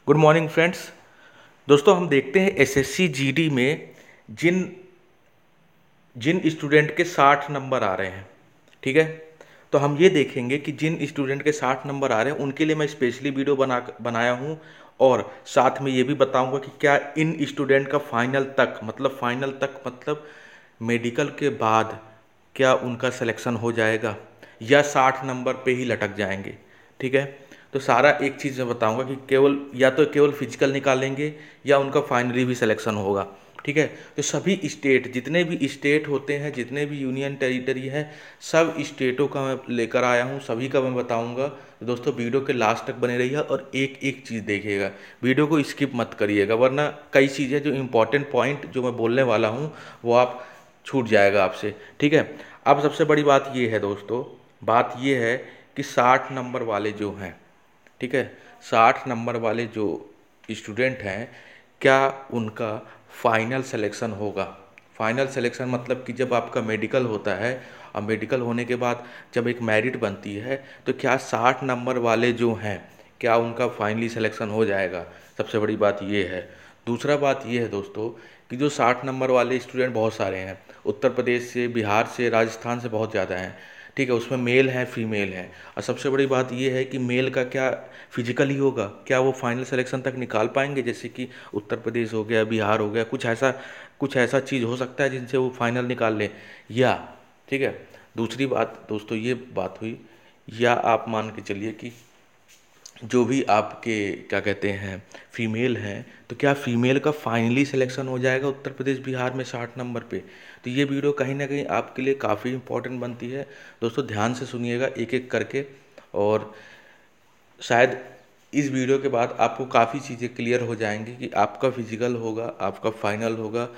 Good morning friends. दोस्तों, हम देखते हैं एसएससी जीडी में जिन जिन स्टूडेंट के 60 नंबर आ रहे हैं, ठीक है। तो हम ये देखेंगे कि जिन स्टूडेंट के 60 नंबर आ रहे हैं उनके लिए मैं स्पेशली वीडियो बनाया हूँ, और साथ में ये भी बताऊंगा कि क्या इन स्टूडेंट का फाइनल तक मतलब मेडिकल के बाद क्या उनका सिलेक्शन हो जाएगा या 60 नंबर पे ही लटक जाएंगे, ठीक है। तो सारा एक चीज़ मैं बताऊंगा कि केवल फिजिकल निकालेंगे या उनका फाइनली भी सिलेक्शन होगा, ठीक है। तो सभी स्टेट, जितने भी स्टेट होते हैं, जितने भी यूनियन टेरिटरी हैं, सब स्टेटों का मैं लेकर आया हूँ, सभी का मैं बताऊंगा। तो दोस्तों, वीडियो के लास्ट तक बने रहिए और एक एक चीज़ देखिएगा, वीडियो को स्किप मत करिएगा, वरना कई चीज़ें जो इंपॉर्टेंट पॉइंट जो मैं बोलने वाला हूँ वो आप छूट जाएगा आपसे, ठीक है। अब सबसे बड़ी बात ये है दोस्तों, बात ये है कि 60 नंबर वाले जो हैं, ठीक है, 60 नंबर वाले जो स्टूडेंट हैं, क्या उनका फाइनल सिलेक्शन होगा। फाइनल सिलेक्शन मतलब कि जब आपका मेडिकल होता है और मेडिकल होने के बाद जब एक मेरिट बनती है, तो क्या 60 नंबर वाले जो हैं, क्या उनका फाइनली सिलेक्शन हो जाएगा। सबसे बड़ी बात ये है। दूसरा बात ये है दोस्तों कि जो 60 नंबर वाले स्टूडेंट बहुत सारे हैं, उत्तर प्रदेश से, बिहार से, राजस्थान से बहुत ज़्यादा हैं, ठीक है। उसमें मेल हैं, फीमेल हैं। और सबसे बड़ी बात ये है कि मेल का क्या फिजिकल ही होगा, क्या वो फाइनल सिलेक्शन तक निकाल पाएंगे, जैसे कि उत्तर प्रदेश हो गया, बिहार हो गया, कुछ ऐसा चीज़ हो सकता है जिनसे वो फाइनल निकाल लें, या, ठीक है। दूसरी बात दोस्तों ये बात हुई, या आप मान के चलिए कि जो भी आपके क्या कहते हैं फीमेल हैं, तो क्या फीमेल का फाइनली सिलेक्शन हो जाएगा उत्तर प्रदेश बिहार में 60 नंबर पे। तो ये वीडियो कहीं ना कहीं आपके लिए काफ़ी इंपॉर्टेंट बनती है दोस्तों, ध्यान से सुनिएगा एक एक करके, और शायद इस वीडियो के बाद आपको काफ़ी चीज़ें क्लियर हो जाएंगी कि आपका फिजिकल होगा, आपका फाइनल होगा,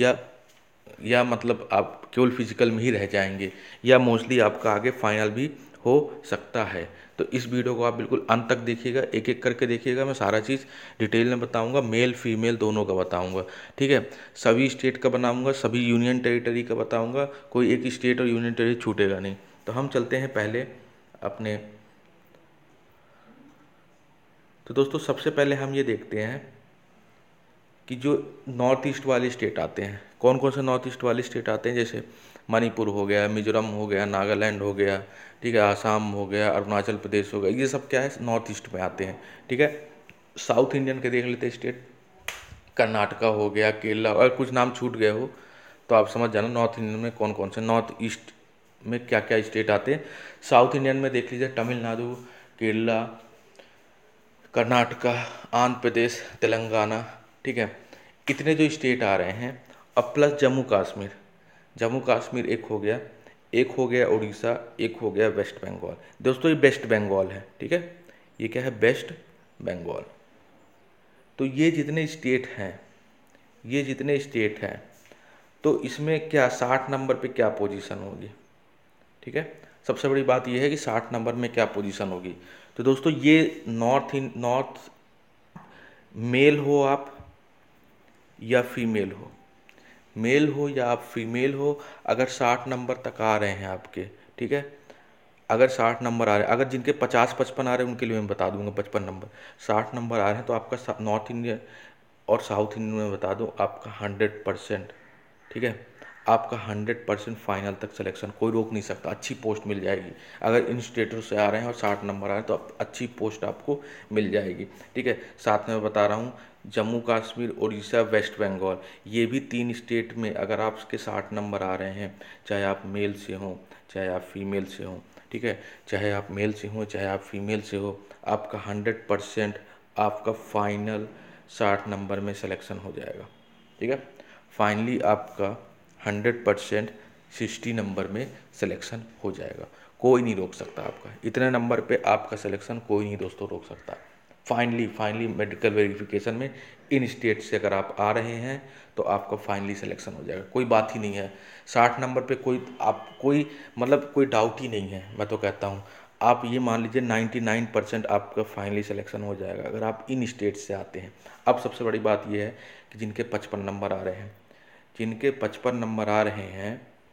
या मतलब आप केवल फिजिकल में ही रह जाएंगे, या मोस्टली आपका आगे फाइनल भी हो सकता है। तो इस वीडियो को आप बिल्कुल अंत तक देखिएगा, एक एक करके देखिएगा, मैं सारा चीज़ डिटेल में बताऊंगा, मेल फीमेल दोनों का बताऊंगा, ठीक है। सभी स्टेट का बनाऊंगा, सभी यूनियन टेरिटरी का बताऊंगा, कोई एक स्टेट और यूनियन टेरिटरी छूटेगा नहीं। तो हम चलते हैं पहले अपने। तो दोस्तों, सबसे पहले हम ये देखते हैं कि जो नॉर्थ ईस्ट वाले स्टेट आते हैं, कौन कौन से नॉर्थ ईस्ट वाले स्टेट आते हैं, जैसे मणिपुर हो गया, मिजोरम हो गया, नागालैंड हो गया, ठीक है, आसाम हो गया, अरुणाचल प्रदेश हो गया, ये सब क्या है नॉर्थ ईस्ट में आते हैं, ठीक है। साउथ इंडियन के देख लेते हैं स्टेट, कर्नाटका हो गया, केरला, और कुछ नाम छूट गए हो तो आप समझ जाना नॉर्थ इंडियन में कौन कौन से, नॉर्थ ईस्ट में क्या क्या स्टेट आते हैं। साउथ इंडियन में देख लीजिए तमिलनाडु, केरला, कर्नाटका, आंध्र प्रदेश, तेलंगाना, ठीक है। इतने जो स्टेट आ रहे हैं, अब प्लस जम्मू कश्मीर, जम्मू कश्मीर एक हो गया उड़ीसा, एक हो गया वेस्ट बंगाल। दोस्तों, ये वेस्ट बंगाल है, ठीक है, ये क्या है, वेस्ट बंगाल। तो ये जितने स्टेट हैं, तो इसमें क्या 60 नंबर पे क्या पोजीशन होगी, ठीक है। सबसे बड़ी बात यह है कि 60 नंबर में क्या पोजीशन होगी। तो दोस्तों, ये नॉर्थ मेल हो आप या फीमेल हो, मेल हो या आप फीमेल हो, अगर 60 नंबर तक आ रहे हैं आपके, ठीक है, अगर 60 नंबर आ रहे हैं, अगर जिनके 50-55 आ रहे हैं उनके लिए मैं बता दूंगा 55 नंबर, 60 नंबर आ रहे हैं तो आपका नॉर्थ इंडिया और साउथ इंडियन में बता दूं आपका 100%, ठीक है, आपका 100% फाइनल तक सिलेक्शन, कोई रोक नहीं सकता, अच्छी पोस्ट मिल जाएगी। अगर इन स्टेटों से आ रहे हैं और 60 नंबर आ रहे हैं तो अच्छी पोस्ट आपको मिल जाएगी, ठीक है। साथ में मैं बता रहा हूँ, जम्मू कश्मीर, उड़ीसा, वेस्ट बंगाल, ये भी 3 स्टेट में अगर आपके 60 नंबर आ रहे हैं, चाहे आप मेल से हों चाहे आप फीमेल से हों, ठीक है, चाहे आप मेल से हों चाहे आप फीमेल से हो, आपका 100% आपका फाइनल 60 नंबर में सिलेक्शन हो जाएगा, ठीक है। फाइनली आपका 100% 60 नंबर में सिलेक्शन हो जाएगा, कोई नहीं रोक सकता आपका, इतने नंबर पे आपका सिलेक्शन कोई नहीं दोस्तों रोक सकता। फाइनली मेडिकल वेरिफिकेशन में इन स्टेट से अगर आप आ रहे हैं तो आपका फाइनली सिलेक्शन हो जाएगा, कोई बात ही नहीं है। 60 नंबर पे कोई डाउट ही नहीं है, मैं तो कहता हूँ आप ये मान लीजिए 99% आपका फाइनली सिलेक्शन हो जाएगा अगर आप इन स्टेट से आते हैं। अब सबसे बड़ी बात यह है कि जिनके 55 नंबर आ रहे हैं,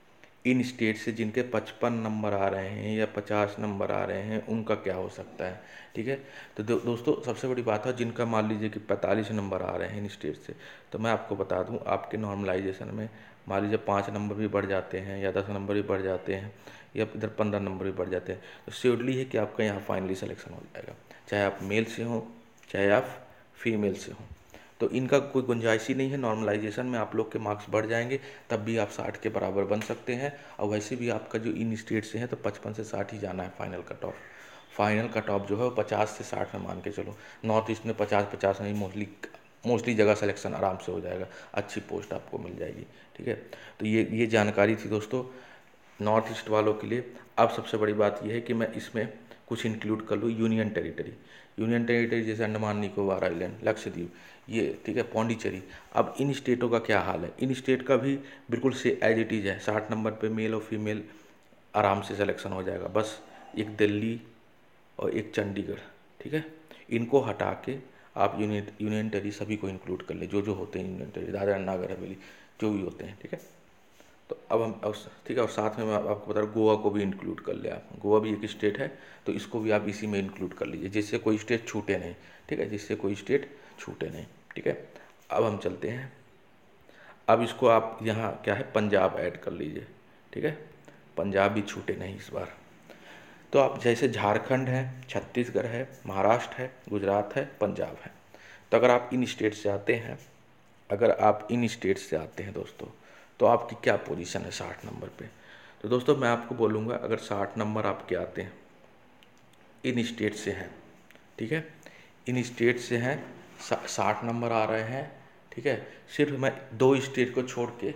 इन स्टेट से जिनके 55 नंबर आ रहे हैं या 50 नंबर आ रहे हैं उनका क्या हो सकता है, ठीक है। तो दोस्तों सबसे बड़ी बात है, जिनका मान लीजिए कि 45 नंबर आ रहे हैं इन स्टेट से, तो मैं आपको बता दूं आपके नॉर्मलाइजेशन में मान लीजिए 5 नंबर भी बढ़ जाते हैं या 10 नंबर भी बढ़ जाते हैं या इधर 15 नंबर भी बढ़ जाते हैं, तो श्योरली है कि आपका यहाँ फाइनली सिलेक्शन हो जाएगा, चाहे आप मेल से हो चाहे आप फीमेल से हो। तो इनका कोई गुंजाइश ही नहीं है, नॉर्मलाइजेशन में आप लोग के मार्क्स बढ़ जाएंगे, तब भी आप 60 के बराबर बन सकते हैं। और वैसे भी आपका जो इन स्टेट से है तो 55 से 60 ही जाना है final cut off. Final cut off जो है वो 50 से 60 में मान के चलो। नॉर्थ ईस्ट में 50 नहीं, मोस्टली जगह सिलेक्शन आराम से हो जाएगा, अच्छी पोस्ट आपको मिल जाएगी, ठीक है। तो ये जानकारी थी दोस्तों नॉर्थ ईस्ट वालों के लिए। अब सबसे बड़ी बात यह है कि मैं इसमें कुछ इंक्लूड कर लूँ यूनियन टेरिटरी जैसे अंडमान निकोबार आइलैंड, लक्षद्वीप, ये ठीक है, पौंडीचेरी। अब इन स्टेटों का क्या हाल है, इन स्टेट का भी बिल्कुल से एज इट इज़ है, 60 नंबर पे मेल और फीमेल आराम से सिलेक्शन हो जाएगा। बस एक दिल्ली और एक चंडीगढ़, ठीक है, इनको हटा के आप यूनियन टेरी सभी को इंक्लूड कर ले, जो जो होते हैं यूनियन टेरी, दादरा नगर हवेली जो भी होते हैं, ठीक है। तो अब हम ठीक है, और साथ में मैं आपको बता रहा हूँ गोवा को भी इंक्लूड कर ले आप, गोवा भी एक स्टेट है, तो इसको भी आप इसी में इंक्लूड कर लीजिए, जिससे कोई स्टेट छूटे नहीं, ठीक है, जिससे कोई स्टेट छूटे नहीं, ठीक है। अब हम चलते हैं, अब इसको आप यहाँ क्या है पंजाब ऐड कर लीजिए, ठीक है, पंजाब भी छूटे नहीं इस बार। तो आप जैसे झारखंड है, छत्तीसगढ़ है, महाराष्ट्र है, गुजरात है, पंजाब है, तो अगर आप इन स्टेट से आते हैं, दोस्तों, तो आपकी क्या पोजीशन है 60 नंबर पे। तो दोस्तों मैं आपको बोलूँगा, अगर 60 नंबर आपके आते हैं, इन स्टेट से हैं, ठीक है, इन स्टेट से हैं, 60 नंबर आ रहे हैं, ठीक है, सिर्फ मैं दो स्टेट को छोड़ के,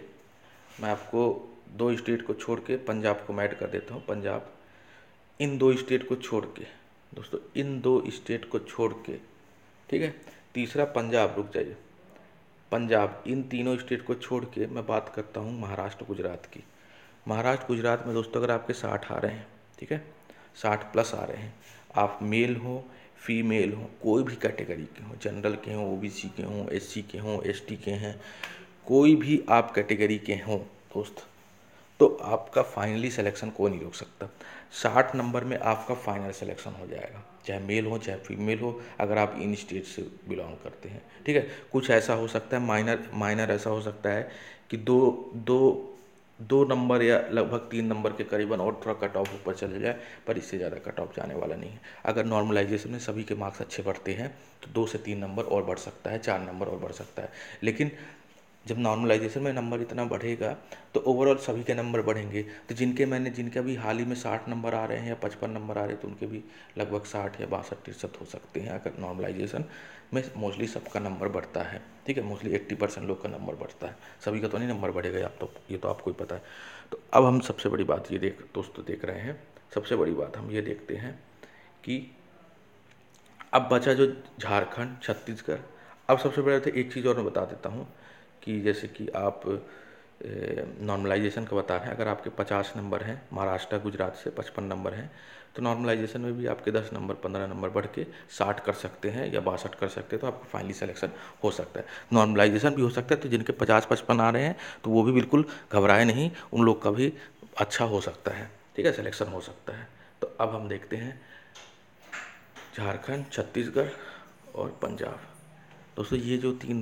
पंजाब को मैं ऐड कर देता हूँ, पंजाब, इन दो स्टेट को छोड़ के दोस्तों, इन दो स्टेट को छोड़ के, ठीक है, तीसरा पंजाब, रुक जाइए, पंजाब, इन तीनों स्टेट को छोड़ के मैं बात करता हूँ महाराष्ट्र गुजरात की। महाराष्ट्र गुजरात में दोस्तों अगर आपके 60 आ रहे हैं, ठीक है, 60 प्लस आ रहे हैं, आप मेल हो फीमेल हो, कोई भी कैटेगरी के हो, जनरल के हों, ओबीसी के हों, एससी के हों, एसटी के हैं, कोई भी आप कैटेगरी के हों दोस्त, तो आपका फाइनली सिलेक्शन कोई नहीं रोक सकता। 60 नंबर में आपका फाइनल सिलेक्शन हो जाएगा, चाहे मेल हो चाहे फीमेल हो, अगर आप इन स्टेट से बिलोंग करते हैं, ठीक है। कुछ ऐसा हो सकता है, माइनर ऐसा हो सकता है कि दो नंबर या लगभग 3 नंबर के करीबन और थोड़ा कट ऑफ ऊपर चले जाए, पर इससे ज़्यादा कट ऑफ जाने वाला नहीं है। अगर नॉर्मलाइजेशन में सभी के मार्क्स अच्छे बढ़ते हैं तो 2 से 3 नंबर और बढ़ सकता है, 4 नंबर और बढ़ सकता है। लेकिन जब नॉर्मलाइजेशन में नंबर इतना बढ़ेगा तो ओवरऑल सभी के नंबर बढ़ेंगे। तो जिनके अभी हाल ही में 60 नंबर आ रहे हैं या 55 नंबर आ रहे हैं, तो उनके भी लगभग 60 या 62% हो सकते हैं, अगर नॉर्मलाइजेशन में मोस्टली सबका नंबर बढ़ता है, ठीक है, मोस्टली 80% लोग का नंबर बढ़ता है, सभी का तो नहीं नंबर बढ़ेगा, आप तो ये तो आपको ही पता है। तो अब हम सबसे बड़ी बात ये देख रहे हैं, सबसे बड़ी बात हम ये देखते हैं कि अब बचा जो झारखंड, छत्तीसगढ़। अब सबसे बड़ा तो एक चीज़ और मैं बता देता हूँ कि जैसे कि आप नॉर्मलाइजेशन का बता रहे हैं, अगर आपके 50 नंबर हैं, महाराष्ट्र गुजरात से 55 नंबर हैं, तो नॉर्मलाइजेशन में भी आपके 10 नंबर 15 नंबर बढ़ के 60 कर सकते हैं या 62 कर सकते हैं, तो आपका फाइनली सिलेक्शन हो सकता है। नॉर्मलाइजेशन भी हो सकता है, तो जिनके 50-55 आ रहे हैं तो वो भी बिल्कुल घबराए नहीं, उन लोग का भी अच्छा हो सकता है, ठीक है, सिलेक्शन हो सकता है। तो अब हम देखते हैं झारखंड, छत्तीसगढ़ और पंजाब। दोस्तों ये जो 3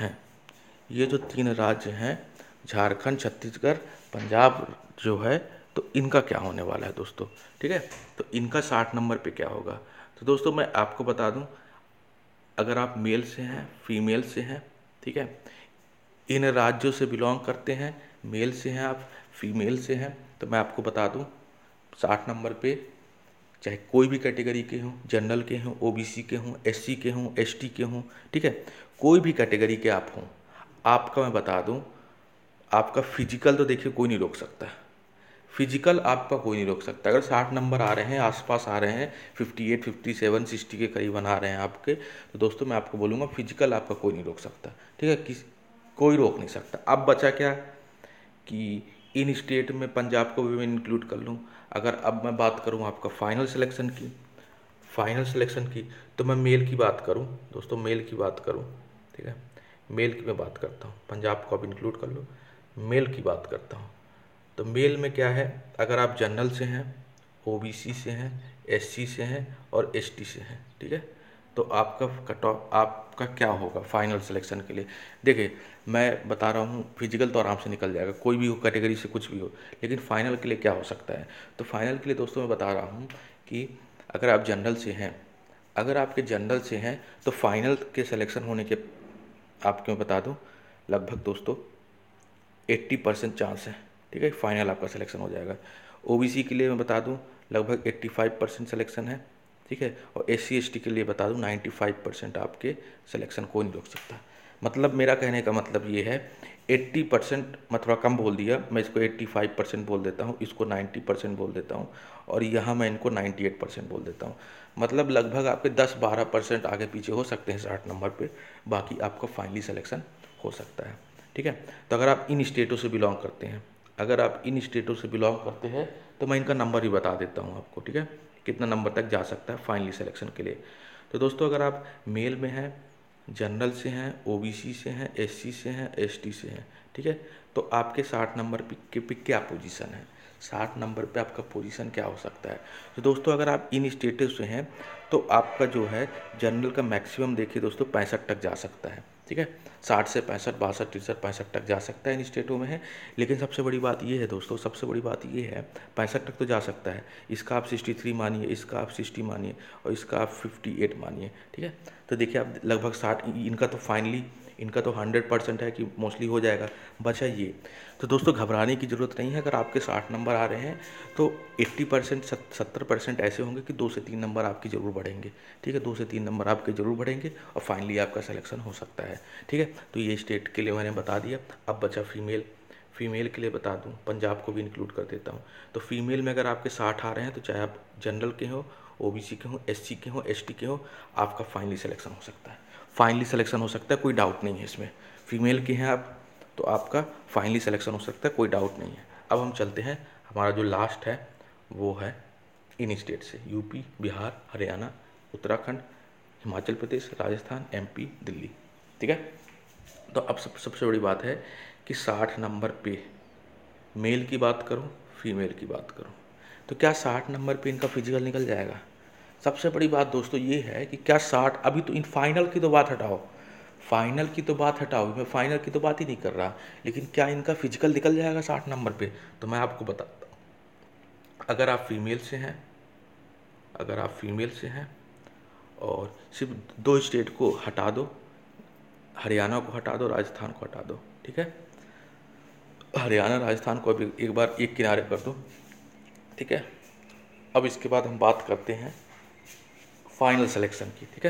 राज्य हैं, झारखंड, छत्तीसगढ़, पंजाब जो है, तो इनका क्या होने वाला है दोस्तों, ठीक है। तो इनका 60 नंबर पे क्या होगा। तो दोस्तों मैं आपको बता दूं, अगर आप मेल से हैं, फीमेल से हैं, ठीक है, इन राज्यों से बिलोंग करते हैं, मेल से हैं आप, फीमेल से हैं, तो मैं आपको बता दूं 60 नंबर पे चाहे कोई भी कैटेगरी के हों, जनरल के हों, ओबीसी के हों, एससी के हों, एसटी के हों, ठीक है, कोई भी कैटेगरी के आप हों, आपका मैं बता दूं, आपका फिजिकल तो देखिए कोई नहीं रोक सकता, फिजिकल आपका कोई नहीं रोक सकता। अगर 60 नंबर आ रहे हैं, आसपास आ रहे हैं, 58, 57, 60 के करीबन आ रहे हैं आपके, तो दोस्तों मैं आपको बोलूँगा फिजिकल आपका कोई नहीं रोक सकता, ठीक है, कोई रोक नहीं सकता। अब बचा क्या कि इन स्टेट में पंजाब को भी मैं इंक्लूड कर लूँ। अगर अब मैं बात करूँ आपका फाइनल सिलेक्शन की, तो मैं मेल की बात करूँ दोस्तों, मेल की बात करूँ, ठीक है, मेल की मैं बात करता हूँ, पंजाब को अब इंक्लूड कर लो, मेल की बात करता हूँ, तो मेल में क्या है, अगर आप जनरल से हैं, ओबीसी से हैं, एससी से हैं और एसटी से हैं, ठीक है, तो आपका कट ऑफ आपका क्या होगा फाइनल सिलेक्शन के लिए। देखिए मैं बता रहा हूँ, फिजिकल तो आराम से निकल जाएगा, कोई भी हो कैटेगरी से कुछ भी हो, लेकिन फाइनल के लिए क्या हो सकता है। तो फाइनल के लिए दोस्तों मैं बता रहा हूँ कि अगर आप जनरल से हैं, अगर आपके जनरल से हैं तो फाइनल के सिलेक्शन होने के आपको मैं बता दूँ लगभग दोस्तों 80% चांस है, ठीक है, फाइनल आपका सिलेक्शन हो जाएगा। ओबीसी के लिए मैं बता दूं लगभग 85% सिलेक्शन है, ठीक है, और एससी एसटी के लिए बता दूं 95% आपके सिलेक्शन कोई नहीं रोक सकता। मतलब मेरा कहने का मतलब ये है 80%, मैं थोड़ा कम बोल दिया, मैं इसको 85% बोल देता हूँ, इसको 90% बोल देता हूँ, और यहाँ मैं इनको 98% बोल देता हूँ। मतलब लगभग आपके 10-12% आगे पीछे हो सकते हैं 60 नंबर पे, बाकी आपका फाइनली सिलेक्शन हो सकता है, ठीक है। तो अगर आप इन स्टेटों से बिलोंग करते हैं, अगर आप इन स्टेटों से बिलोंग करते हैं तो मैं इनका नंबर ही बता देता हूँ आपको, ठीक है, कितना नंबर तक जा सकता है फाइनली सिलेक्शन के लिए। तो दोस्तों अगर आप मेल में हैं, जनरल से हैं, ओबीसी से हैं, एससी से हैं, एसटी से हैं, ठीक है, तो आपके 60 नंबर पे क्या पोजीशन है, 60 नंबर पे आपका पोजीशन क्या हो सकता है। तो दोस्तों अगर आप इन स्टेटस से हैं तो आपका जो है जनरल का मैक्सिमम देखिए दोस्तों 65 तक जा सकता है, ठीक है, 60 से 65, 62, 63, 65 तक जा सकता है इन स्टेटों में है। लेकिन सबसे बड़ी बात ये है दोस्तों, सबसे बड़ी बात ये है 65 तक तो जा सकता है, इसका आप 63 मानिए, इसका आप 60 मानिए और इसका आप 58 मानिए, ठीक है। तो देखिए आप लगभग 60, इनका तो फाइनली इनका तो 100% है कि मोस्टली हो जाएगा, बचा ये। तो दोस्तों घबराने की ज़रूरत नहीं है, अगर आपके 60 नंबर आ रहे हैं तो 80% 70% ऐसे होंगे कि 2 से 3 नंबर आपकी ज़रूर बढ़ेंगे, ठीक है, 2 से 3 नंबर आपके ज़रूर बढ़ेंगे और फाइनली आपका सिलेक्शन हो सकता है, ठीक है। तो ये स्टेट के लिए मैंने बता दिया। अब बचा फीमेल, फीमेल के लिए बता दूं, पंजाब को भी इंक्लूड कर देता हूं। तो फीमेल में अगर आपके 60 आ रहे हैं तो चाहे आप जनरल के हो, ओबीसी के हो, एससी के हो, एसटी के हो, आपका फाइनली सिलेक्शन हो सकता है, फाइनली सिलेक्शन हो सकता है, कोई डाउट नहीं है इसमें। फीमेल के हैं आप तो आपका फाइनली सिलेक्शन हो सकता है, कोई डाउट नहीं है। अब हम चलते हैं, हमारा जो लास्ट है वो है इन स्टेट से, यूपी, बिहार, हरियाणा, उत्तराखंड, हिमाचल प्रदेश, राजस्थान, एमपी, दिल्ली, ठीक है। तो अब सबसे बड़ी बात है कि 60 नंबर पे मेल की बात करूं, फीमेल की बात करूं, तो क्या 60 नंबर पे इनका फिजिकल निकल जाएगा। सबसे बड़ी बात दोस्तों ये है कि क्या 60, अभी तो इन फाइनल की तो बात हटाओ, फाइनल की तो बात हटाओ, मैं फाइनल की तो बात ही नहीं कर रहा, लेकिन क्या इनका फिजिकल निकल जाएगा 60 नंबर पे। तो मैं आपको बताता हूँ, अगर आप फीमेल से हैं, अगर आप फीमेल से हैं और सिर्फ 2 स्टेट को हटा दो, हरियाणा को हटा दो, राजस्थान को हटा दो, ठीक है, हरियाणा राजस्थान को अभी एक बार एक किनारे कर दो, ठीक है। अब इसके बाद हम बात करते हैं फाइनल सिलेक्शन की, ठीक है,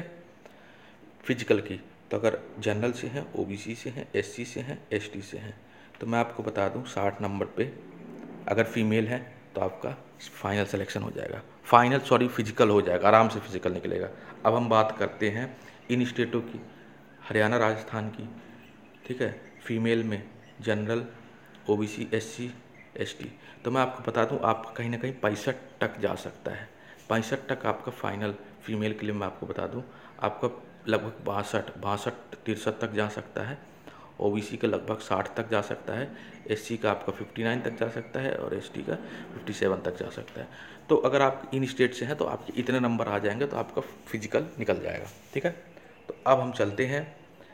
फिजिकल की। तो अगर जनरल से हैं, ओबीसी से हैं, एससी से हैं, एसटी से हैं, तो मैं आपको बता दूं 60 नंबर पे अगर फीमेल है तो आपका फाइनल सिलेक्शन हो जाएगा, फाइनल सॉरी फिजिकल हो जाएगा, आराम से फिजिकल निकलेगा। अब हम बात करते हैं इन स्टेटों की, हरियाणा राजस्थान की, ठीक है, फीमेल में जनरल, ओबीसी, एससी, एसटी, तो मैं आपको बता दूं आपका कहीं ना कहीं 65 तक जा सकता है, 65 तक आपका फाइनल फीमेल के लिए मैं आपको बता दूं आपका लगभग 62, 63 तक जा सकता है, ओबीसी का लगभग 60 तक जा सकता है, एससी का आपका 59 तक जा सकता है और एसटी का 57 तक जा सकता है। तो अगर आप इन स्टेट से हैं तो आपके इतने नंबर आ जाएंगे तो आपका फिजिकल निकल जाएगा, ठीक है। तो अब हम चलते हैं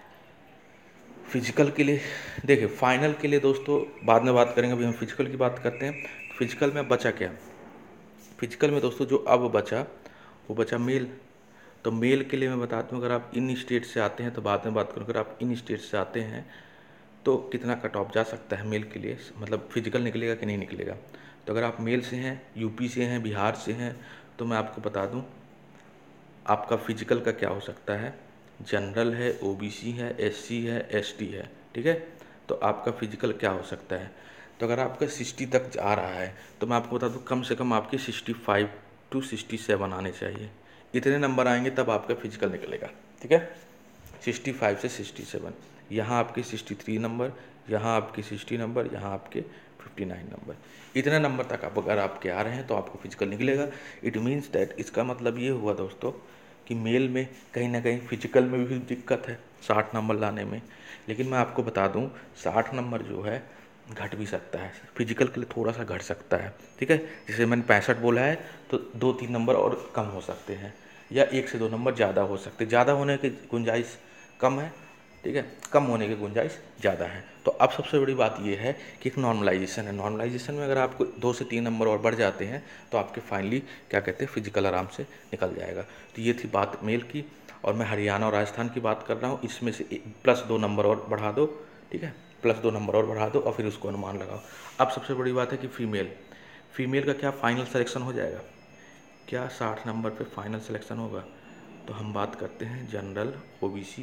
फिजिकल के लिए। देखिए फाइनल के लिए दोस्तों बाद में बात करेंगे, अभी हम फिजिकल की बात करते हैं। फिजिकल में बचा क्या, फिजिकल में दोस्तों जो अब बचा वो बचा मेल। तो मेल के लिए मैं बताता हूँ, अगर आप इन स्टेट से आते हैं तो बाद में बात करूँ, अगर आप इन स्टेट से आते हैं तो कितना कट ऑफ जा सकता है मेल के लिए, मतलब फिजिकल निकलेगा कि नहीं निकलेगा। तो अगर आप मेल से हैं, यूपी से हैं, बिहार से हैं, तो मैं आपको बता दूं आपका फिजिकल का क्या हो सकता है, जनरल है, ओबीसी है, एससी है, एसटी है, ठीक है, तो आपका फिजिकल क्या हो सकता है। तो अगर आपका 60 तक आ रहा है तो मैं आपको बता दूं कम से कम आपके 65 to 67 आने चाहिए, इतने नंबर आएंगे तब आपका फिजिकल निकलेगा, ठीक है, 65 से 67, यहाँ आपके 63 नंबर, यहाँ आपके 60 नंबर, यहाँ आपके 59 नंबर, इतने नंबर तक आप अगर आपके आ रहे हैं तो आपको फिजिकल निकलेगा। इट मीन्स दैट, इसका मतलब ये हुआ दोस्तों कि मेल में कहीं ना कहीं फिजिकल में भी दिक्कत है 60 नंबर लाने में। लेकिन मैं आपको बता दूं 60 नंबर जो है घट भी सकता है, फिजिकल के लिए थोड़ा सा घट सकता है, ठीक है। जैसे मैंने 65 बोला है तो 2-3 नंबर और कम हो सकते हैं, या 1 से 2 नंबर ज़्यादा हो सकते हैं। ज़्यादा होने की गुंजाइश कम है, ठीक है, कम होने की गुंजाइश ज़्यादा है। तो अब सबसे बड़ी बात ये है कि एक नॉर्मलाइजेशन है। नॉर्मलाइजेशन में अगर आपको 2 से 3 नंबर और बढ़ जाते हैं तो आपके फाइनली क्या कहते हैं, फिजिकल आराम से निकल जाएगा। तो ये थी बात मेल की, और मैं हरियाणा और राजस्थान की बात कर रहा हूँ। इसमें से +2 नंबर और बढ़ा दो, ठीक है, +2 नंबर और बढ़ा दो और फिर उसको अनुमान लगाओ। अब सबसे बड़ी बात है कि फीमेल का क्या फाइनल सिलेक्शन हो जाएगा, क्या 60 नंबर पे फाइनल सिलेक्शन होगा? तो हम बात करते हैं जनरल, OBC,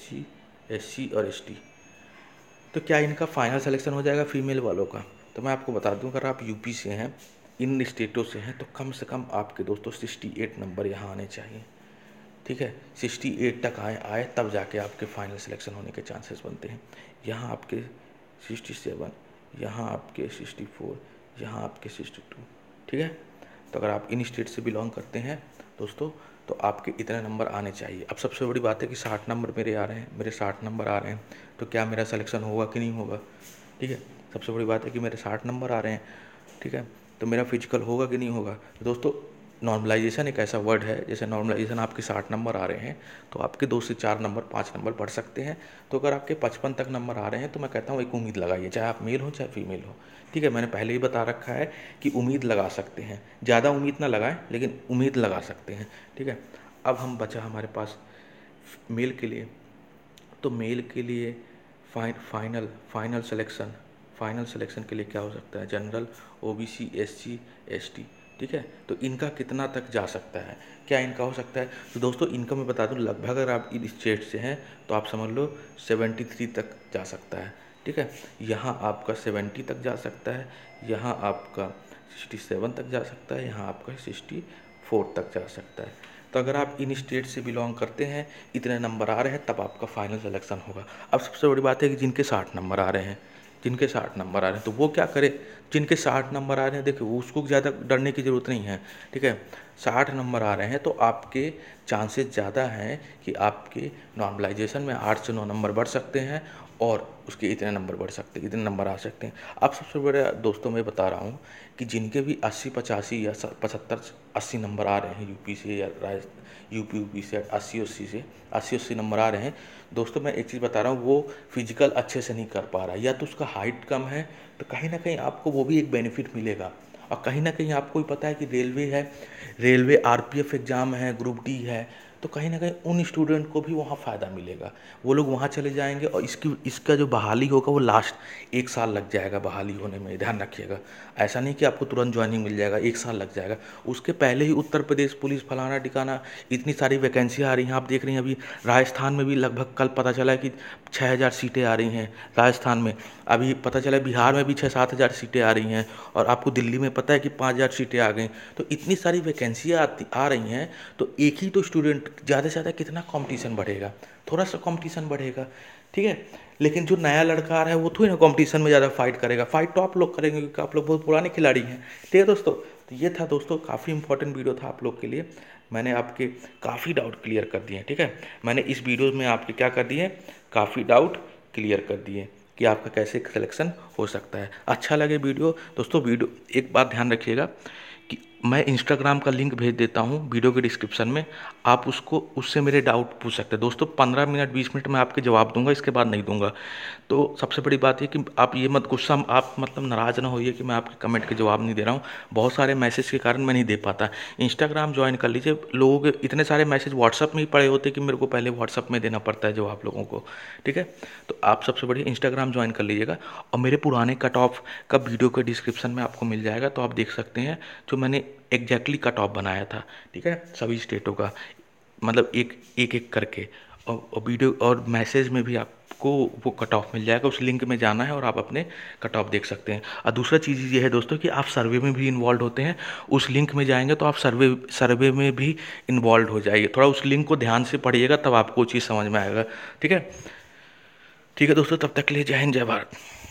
SC और ST। तो क्या इनका फाइनल सिलेक्शन हो जाएगा फीमेल वालों का? तो मैं आपको बता दूं, अगर आप यूपी से हैं, इन स्टेटों से हैं, तो कम से कम आपके दोस्तों 68 नंबर यहाँ आने चाहिए, ठीक है। 68 तक आए तब जाके आपके फाइनल सिलेक्शन होने के चांसेस बनते हैं। यहाँ आपके 67, यहाँ आपके 64, यहाँ आपके 62, ठीक है। तो अगर आप इन स्टेट से बिलोंग करते हैं दोस्तों, तो आपके इतने नंबर आने चाहिए। अब सबसे बड़ी बात है कि 60 नंबर मेरे आ रहे हैं, मेरे 60 नंबर आ रहे हैं, तो क्या मेरा सिलेक्शन होगा कि नहीं होगा, ठीक है। सबसे बड़ी बात है कि मेरे 60 नंबर आ रहे हैं, ठीक है, तो मेरा फिजिकल होगा कि नहीं होगा। तो दोस्तों, नॉर्मलाइजेशन एक ऐसा वर्ड है, जैसे नॉर्मलाइजेशन आपके 60 नंबर आ रहे हैं तो आपके 2 से 4 नंबर, 5 नंबर बढ़ सकते हैं। तो अगर आपके 55 तक नंबर आ रहे हैं तो मैं कहता हूँ एक उम्मीद लगाइए, चाहे आप मेल हो चाहे फीमेल हो, ठीक है। मैंने पहले ही बता रखा है कि उम्मीद लगा सकते हैं, ज़्यादा उम्मीद ना लगाएं लेकिन उम्मीद लगा सकते हैं, ठीक है। अब हम बचा हमारे पास मेल के लिए, तो मेल के लिए फाइनल सिलेक्शन के लिए क्या हो सकता है, जनरल, OBC, SC, ST, ठीक है। तो इनका कितना तक जा सकता है, क्या इनका हो सकता है? तो दोस्तों, इनका मैं बता दूं, लगभग अगर आप इन स्टेट से हैं तो आप समझ लो 73 तक जा सकता है, ठीक है। यहाँ आपका 70 तक जा सकता है, यहाँ आपका 67 तक जा सकता है, यहाँ आपका 64 तक जा सकता है। तो अगर आप इन स्टेट से बिलोंग करते हैं, इतने नंबर आ रहे हैं, तब आपका फाइनल सिलेक्शन होगा। अब सबसे बड़ी बात है कि जिनके 60 नंबर आ रहे हैं, जिनके 60 नंबर आ रहे हैं तो वो क्या करे? जिनके 60 नंबर आ रहे हैं, देखिए उसको ज़्यादा डरने की ज़रूरत नहीं है, ठीक है। 60 नंबर आ रहे हैं तो आपके चांसेस ज़्यादा हैं कि आपके नॉर्मलाइजेशन में 8 से 9 नंबर बढ़ सकते हैं और उसके इतने नंबर बढ़ सकते हैं, इतने नंबर आ सकते हैं। अब सबसे बड़े दोस्तों मैं बता रहा हूँ कि जिनके भी 80, 85 या 75, 80 नंबर आ रहे हैं यूपी से या यूपी से 80 नंबर आ रहे हैं दोस्तों, मैं एक चीज़ बता रहा हूँ, वो फिजिकल अच्छे से नहीं कर पा रहा, या तो उसका हाइट कम है, तो कहीं ना कहीं आपको वो भी एक बेनिफिट मिलेगा। और कहीं ना कहीं आपको भी पता है कि रेलवे है, रेलवे RPF एग्ज़ाम है, ग्रुप D है, तो कहीं ना कहीं उन स्टूडेंट को भी वहाँ फ़ायदा मिलेगा। वो लोग वहाँ चले जाएंगे और इसका जो बहाली होगा वो लास्ट 1 साल लग जाएगा बहाली होने में, ध्यान रखिएगा। ऐसा नहीं कि आपको तुरंत ज्वाइनिंग मिल जाएगा, 1 साल लग जाएगा। उसके पहले ही उत्तर प्रदेश पुलिस फलाना ठिकाना इतनी सारी वैकेंसियाँ आ रही हैं, आप देख रही हैं। अभी राजस्थान में भी लगभग कल पता चला कि 6000 सीटें आ रही हैं राजस्थान में। अभी पता चला बिहार में भी 6-7 हज़ार सीटें आ रही हैं, और आपको दिल्ली में पता है कि 5000 सीटें आ गई। तो इतनी सारी वैकेंसियाँ आ रही हैं, तो एक ही तो स्टूडेंट, ज़्यादा से ज़्यादा कितना कंपटीशन बढ़ेगा, थोड़ा सा कंपटीशन बढ़ेगा, ठीक है। लेकिन जो नया लड़का आ रहा है वो थोड़ी ना कंपटीशन में ज़्यादा फाइट करेगा, फाइट तो आप लोग करेंगे क्योंकि आप लोग बहुत पुराने खिलाड़ी हैं, ठीक है दोस्तों। तो ये था दोस्तों, काफ़ी इंपॉर्टेंट वीडियो था आप लोग के लिए। मैंने आपके काफ़ी डाउट क्लियर कर दिए, ठीक है। मैंने इस वीडियो में आपके क्या कर दिए, काफ़ी डाउट क्लियर कर दिए कि आपका कैसे सिलेक्शन हो सकता है। अच्छा लगे वीडियो दोस्तों, वीडियो एक बात ध्यान रखिएगा कि मैं इंस्टाग्राम का लिंक भेज देता हूँ वीडियो के डिस्क्रिप्शन में, आप उससे मेरे डाउट पूछ सकते हैं दोस्तों। 15 मिनट 20 मिनट में आपके जवाब दूंगा, इसके बाद नहीं दूंगा। तो सबसे बड़ी बात है कि आप ये मत गुस्सा, आप मतलब नाराज़ ना होइए कि मैं आपके कमेंट के जवाब नहीं दे रहा हूँ। बहुत सारे मैसेज के कारण मैं नहीं दे पाता। इंस्टाग्राम ज्वाइन कर लीजिए। लोगों के इतने सारे मैसेज व्हाट्सअप में ही पड़े होते कि मेरे को पहले व्हाट्सअप में देना पड़ता है जवाब लोगों को, ठीक है। तो आप सबसे बढ़िया इंस्टाग्राम ज्वाइन कर लीजिएगा, और मेरे पुराने कट ऑफ का वीडियो के डिस्क्रिप्शन में आपको मिल जाएगा, तो आप देख सकते हैं जो मैंने एग्जैक्टली कट ऑफ बनाया था, ठीक है, सभी स्टेटों का, मतलब एक एक करके। और वीडियो और मैसेज में भी आपको वो कट ऑफ मिल जाएगा, उस लिंक में जाना है और आप अपने कट ऑफ देख सकते हैं। और दूसरा चीज़ ये है दोस्तों कि आप सर्वे में भी इन्वॉल्व होते हैं, उस लिंक में जाएंगे तो आप सर्वे में भी इन्वॉल्व हो जाइए। थोड़ा उस लिंक को ध्यान से पढ़िएगा, तब आपको चीज़ समझ में आएगा, ठीक है। ठीक है दोस्तों, तब तक के लिए जय हिंद, जय भारत।